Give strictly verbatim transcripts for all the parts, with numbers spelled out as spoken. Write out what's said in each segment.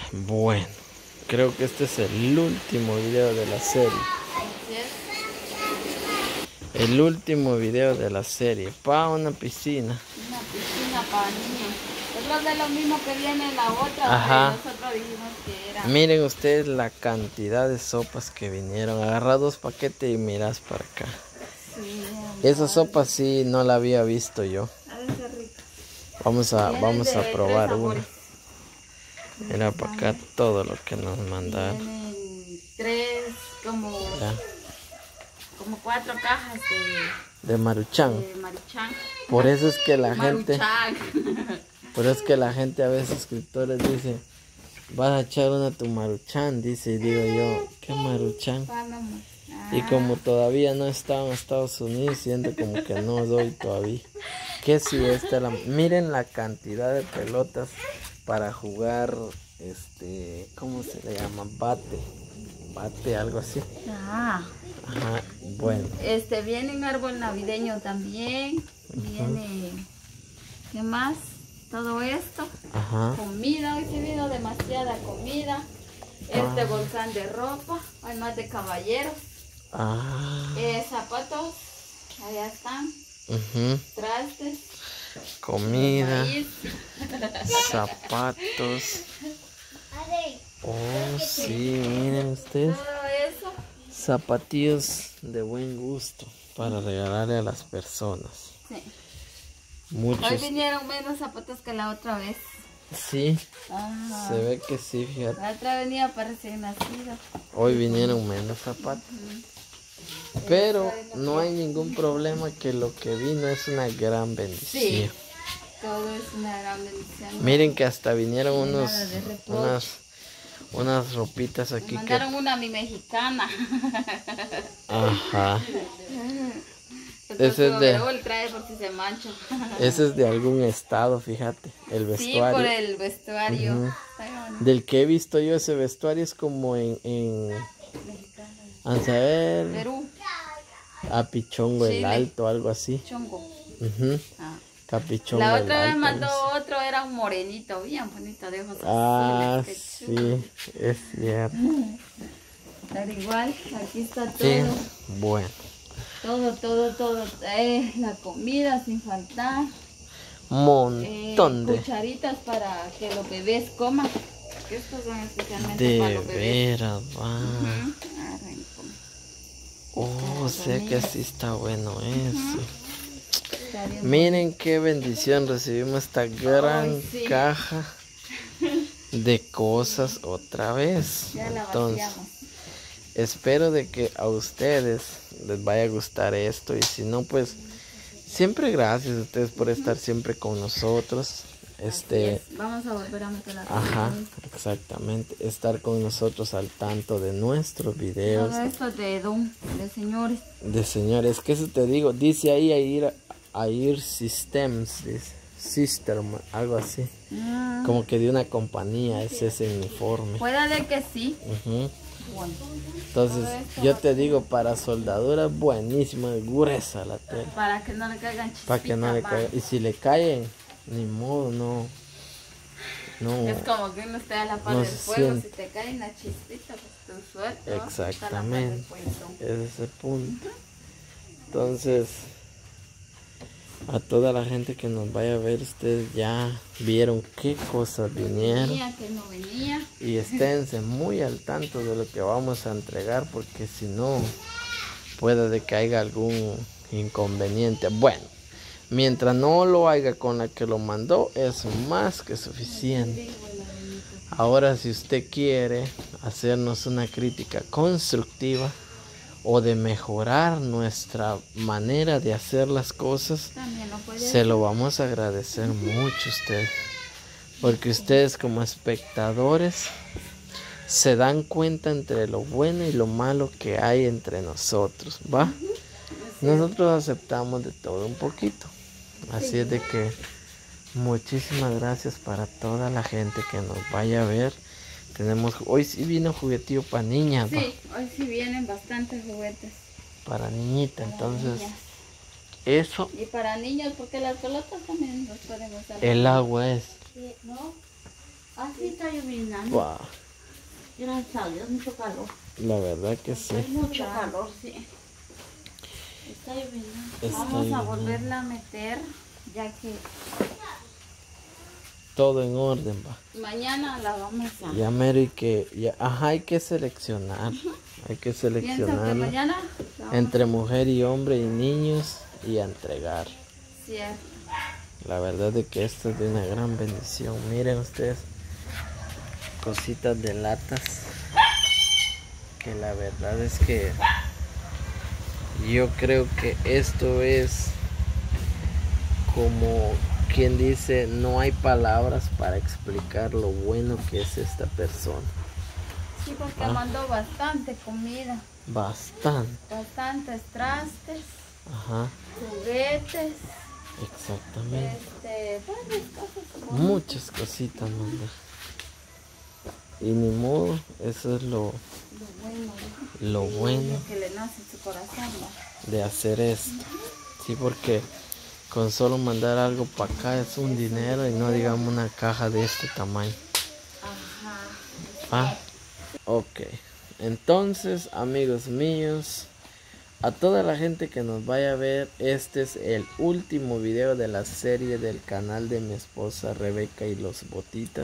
Bueno, creo que este es el último video de la serie. El último video de la serie. Para una piscina. Una piscina para niños. Es lo de lo mismo que viene en la otra. Ajá. Nosotros dijimos que era. Miren ustedes la cantidad de sopas que vinieron. Agarra dos paquetes y miras para acá. Sí, Esa sopa sí no la había visto yo. Vamos a, vamos a probar una. Mira para acá todo lo que nos mandaron. Tienen tres, como, Ya. como cuatro cajas de, De Maruchan. de Maruchan. Por eso es que la gente, Maruchan. por eso es que la gente a veces suscriptores dice, vas a echar una tu Maruchan, dice, y digo yo, ¿qué Maruchan? Y como todavía no he estado en Estados Unidos, siento como que no doy todavía. Que si esta la, miren la cantidad de pelotas para jugar, este, ¿cómo se le llama? Bate, bate, algo así. Ah. Ajá, bueno. Este, viene un árbol navideño también. Uh-huh. Viene, ¿qué más? Todo esto. Ajá. Comida, hoy sí vino demasiada comida. Este ah. bolsán de ropa, hay más de caballeros. Ah. Eh, zapatos, allá están. Uh-huh. Trastes. Comida. Zapatos. Oh, sí, miren ustedes. Todo eso. Zapatillos de buen gusto para regalarle a las personas. Sí. Muchos. Hoy vinieron menos zapatos que la otra vez. Sí. Ah. Se ve que sí, fíjate. La otra venía para recién nacido. Hoy vinieron menos zapatos. Uh-huh. Pero no hay ningún problema, que lo que vino es una gran bendición. Sí, todo es una gran bendición. Miren que hasta vinieron unos, unas, unas ropitas aquí. Me mandaron que... una a mi mexicana. Ajá. Ese es de... el trae por si se mancha. Ese es de algún estado, fíjate, el vestuario. Sí, por el vestuario. Uh-huh. Del que he visto yo, ese vestuario es como en... en... a saber... Perú. A Pichongo Chile. El Alto, algo así. Chongo. Uh-huh. Ah. Capichongo. La otra vez mandó otro, era un morenito, bien bonito, de ojos ah, azules. Sí, es cierto. Pero igual, aquí está todo. Sí, bueno. Todo, todo, todo. Eh, la comida sin faltar. Montón eh, de cucharitas para que los bebés coman. Estos son especialmente de para los bebés. veras, va. Uh-huh. Oh, o sea que sí está bueno eso. Uh-huh. Miren qué bendición, recibimos esta gran oh, sí. caja de cosas otra vez. Ya la Entonces, vaciamos. Espero de que a ustedes les vaya a gustar esto, y si no, pues siempre gracias a ustedes por estar siempre con nosotros. Este, vamos a volver a meter la ajá, exactamente, estar con nosotros al tanto de nuestros videos. Todo esto de don, de señores. De señores, que eso te digo, dice ahí Air, Air Systems, dice, System, algo así. Ah. Como que de una compañía es ese uniforme. Puede de que sí. Uh-huh. Bueno. Entonces, yo te digo, para soldadura buenísima, gruesa la tela. Para que no le caigan chispitas. Para que no le caigan. Y si le caen, ni modo, no. no es como que uno esté a la par no del fuego. Siente. Si te caen las chispitas, pues tu suerte. Exactamente. Ese es el punto. Entonces, a toda la gente que nos vaya a ver, ustedes ya vieron qué cosas vinieron. Venía, que no venía. Y esténse muy al tanto de lo que vamos a entregar, porque si no, puede de que haya algún inconveniente. Bueno, mientras no lo haya con la que lo mandó, es más que suficiente. Ahora, si usted quiere hacernos una crítica constructiva o de mejorar nuestra manera de hacer las cosas, se lo vamos a agradecer mucho a ustedes, porque ustedes como espectadores se dan cuenta entre lo bueno y lo malo que hay entre nosotros, ¿va? Nosotros aceptamos de todo un poquito, así es de que muchísimas gracias para toda la gente que nos vaya a ver. Tenemos, hoy sí viene juguetillo para niñas, ¿no? Sí, hoy sí vienen bastantes juguetes. Para niñita, para entonces, niñas. Eso. Y para niños, porque las pelotas también los pueden usar. El agua es. Sí, ¿no? Así está lloviendo. Wow. Gracias a Dios, mucho calor. La verdad que sí. Hay mucho calor, sí. Está lloviendo. Está Vamos a lloviendo. volverla a meter, ya que Todo en orden, va. mañana la vamos a... Ya mero y que, ya, ajá, hay que seleccionar. Hay que Pienso que seleccionar mañana la vamos entre mujer y hombre y niños y a entregar. a... Cierto. La verdad es que esto es de una gran bendición. Miren ustedes, cositas de latas, que la verdad es que yo creo que esto es como quien dice, no hay palabras para explicar lo bueno que es esta persona. Sí, porque Ah. mandó bastante comida, Bastante. bastantes trastes, Ajá, juguetes, exactamente. este, varias cosas. Muchas cositas, manda. Y ni modo, eso es lo, Lo bueno, lo bueno lo que le nace en su corazón, ¿no? de hacer esto. Sí, porque con solo mandar algo para acá es un dinero y no digamos una caja de este tamaño. Ajá. Ah, ok. Entonces, amigos míos, a toda la gente que nos vaya a ver, este es el último video de la serie del canal de mi esposa Rebeca y los Botitas.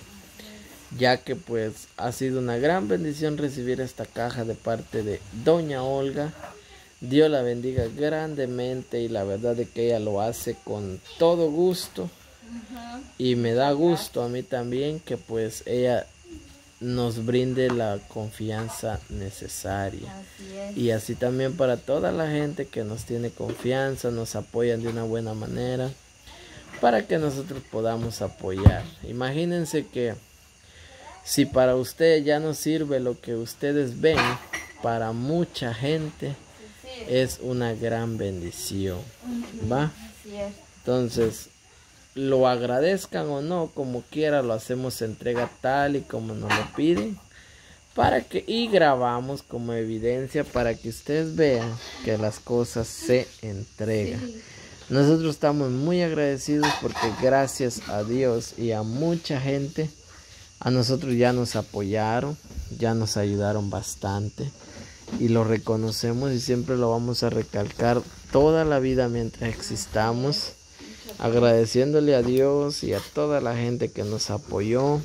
Ya que pues ha sido una gran bendición recibir esta caja de parte de doña Olga. Dios la bendiga grandemente y la verdad es que ella lo hace con todo gusto. Ajá. Y me da gusto a mí también que pues ella nos brinde la confianza necesaria. Así es. Y así también para toda la gente que nos tiene confianza, nos apoyan de una buena manera para que nosotros podamos apoyar. Imagínense que si para ustedes ya no sirve lo que ustedes ven, para mucha gente Sí, es una gran bendición, ¿va? así es. Entonces, lo agradezcan o no, como quiera, lo hacemos entrega tal y como nos lo piden, para que, y grabamos como evidencia para que ustedes vean que las cosas se entregan. Sí. Nosotros estamos muy agradecidos porque gracias a Dios y a mucha gente, a nosotros ya nos apoyaron, ya nos ayudaron bastante y lo reconocemos y siempre lo vamos a recalcar toda la vida mientras existamos, agradeciéndole a Dios y a toda la gente que nos apoyó.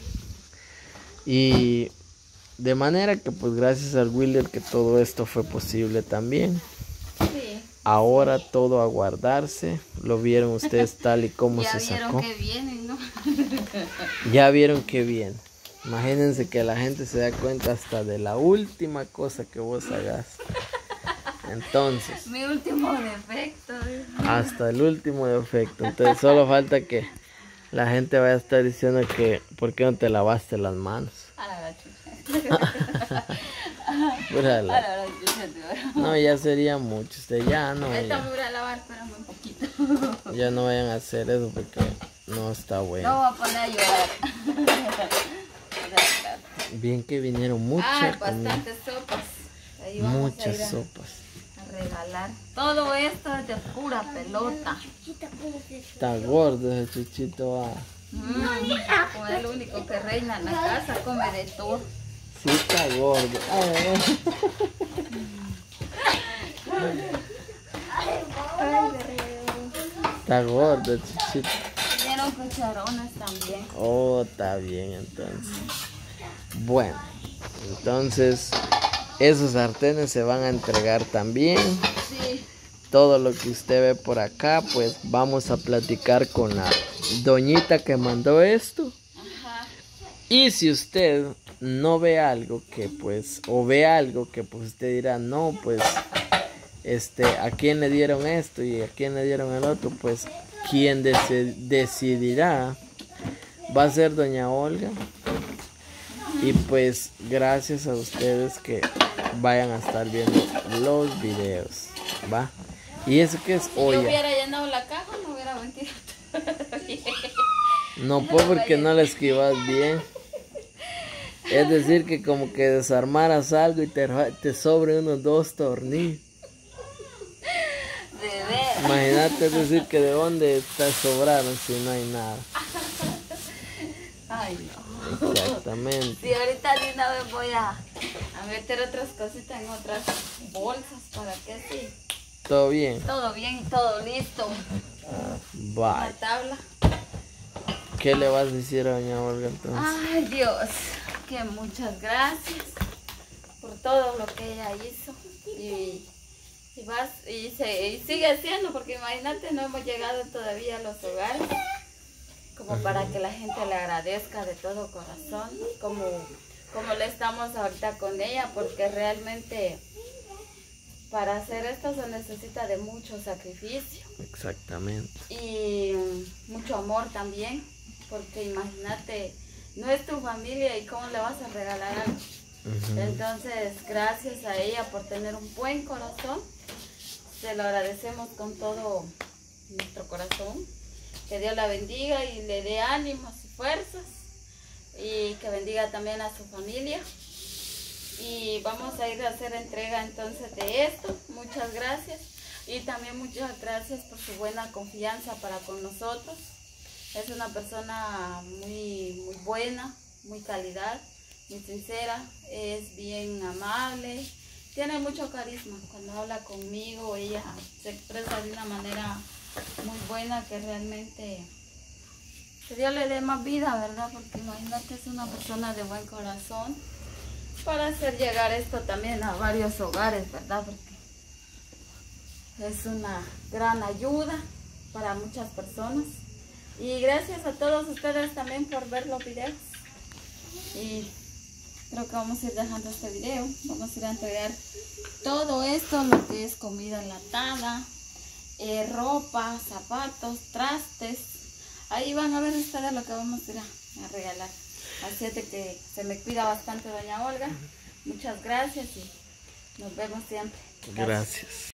Y de manera que pues gracias al Wilder que todo esto fue posible también. Sí. Ahora todo a guardarse, lo vieron ustedes tal y como Ya se vieron sacó. que vienen, ¿no? Ya vieron que bien. Imagínense que la gente se da cuenta hasta de la última cosa que vos hagas. Entonces, Mi último defecto. ¿eh? hasta el último defecto. Entonces solo falta que la gente vaya a estar diciendo que ¿por qué no te lavaste las manos? A la verdad, chucha. Pura A la- la verdad, chucha, tío. No, ya sería mucho. Usted ya no, Esta ya, me voy a lavar, pero muy poquito. ya no vayan a hacer eso porque no está No bueno. voy a poner a llorar. Bien que vinieron Ay, muchas comida, bastantes sopas. Ahí vamos a muchas ir a, sopas. a regalar. Todo esto es de pura pelota. Está gordo ese chuchito. Ah. Mm, como es el único que reina en la casa, come de todo. Sí, está gordo. Ay, está gordo el chuchito. Dieron cucharones también. Oh, está bien entonces. Bueno, entonces esos sartenes se van a entregar también. Sí. Todo lo que usted ve por acá, pues vamos a platicar con la doñita que mandó esto. Ajá. Y si usted no ve algo que pues, o ve algo que pues usted dirá, no, pues, este, ¿a quién le dieron esto y a quién le dieron el otro? Pues, quien deci- decidirá va a ser doña Olga. Y pues, gracias a ustedes que vayan a estar viendo los videos, ¿va? Y eso que es Si yo olla. hubiera llenado la caja, no hubiera vendido. No pues porque no la esquivas bien. Es decir que como que desarmaras algo y te, te sobre unos dos tornillos. De ver. Imagínate, es decir que de dónde te sobraron si no hay nada. Ay, no. Exactamente. Sí, ahorita de una vez voy a, a meter otras cositas en otras bolsas para que sí. ¿Todo bien? Todo bien y todo listo. Bye. La tabla. ¿Qué le vas a decir a doña Olga entonces? Ay, Dios, que muchas gracias por todo lo que ella hizo. Y, y, vas, y, se, y sigue haciendo, porque imagínate, no hemos llegado todavía a los hogares. Como para que la gente le agradezca de todo corazón, como, como le estamos ahorita con ella, porque realmente para hacer esto se necesita de mucho sacrificio. Exactamente. Y mucho amor también, porque imagínate, no es tu familia y cómo le vas a regalar algo. Uh-huh. Entonces, gracias a ella por tener un buen corazón, se lo agradecemos con todo nuestro corazón. Que Dios la bendiga y le dé ánimos y fuerzas, y que bendiga también a su familia. Y vamos a ir a hacer entrega entonces de esto. Muchas gracias, y también muchas gracias por su buena confianza para con nosotros. Es una persona muy, muy buena, muy calidad, muy sincera, es bien amable, tiene mucho carisma. Cuando habla conmigo, ella se expresa de una manera muy buena, que realmente que Dios le dé más vida, ¿verdad? Porque imagínate, es una persona de buen corazón para hacer llegar esto también a varios hogares, ¿verdad? Porque es una gran ayuda para muchas personas. Y gracias a todos ustedes también por ver los videos. Y creo que vamos a ir dejando este video. Vamos a ir a entregar todo esto, lo que es comida enlatada, Eh, ropa, zapatos, trastes. Ahí van a ver ustedes lo que vamos a ir a, a regalar. Así es de que se me cuida bastante doña Olga. Muchas gracias y nos vemos siempre. Gracias. Gracias.